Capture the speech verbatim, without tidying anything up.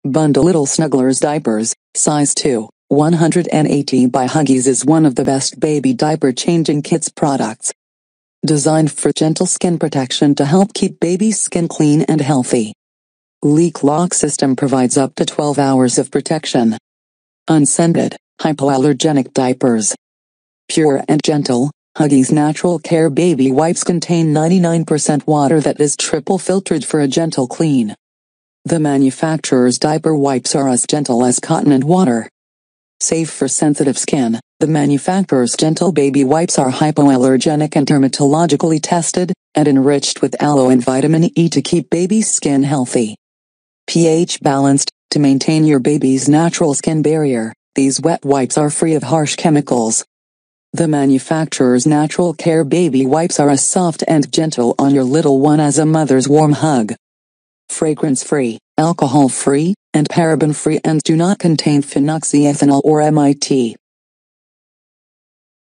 Bundle Little Snugglers Diapers, size two, one hundred eighty by Huggies is one of the best baby diaper changing kits products. Designed for gentle skin protection to help keep baby's skin clean and healthy. Leak lock system provides up to twelve hours of protection. Unscented, hypoallergenic diapers. Pure and gentle, Huggies Natural Care baby wipes contain ninety-nine percent water that is triple filtered for a gentle clean. The manufacturer's diaper wipes are as gentle as cotton and water. Safe for sensitive skin, the manufacturer's gentle baby wipes are hypoallergenic and dermatologically tested, and enriched with aloe and vitamin E to keep baby's skin healthy. pH balanced, to maintain your baby's natural skin barrier, these wet wipes are free of harsh chemicals. The manufacturer's Natural Care baby wipes are as soft and gentle on your little one as a mother's warm hug. Fragrance-free, alcohol-free, and paraben-free and do not contain phenoxyethanol or M I T.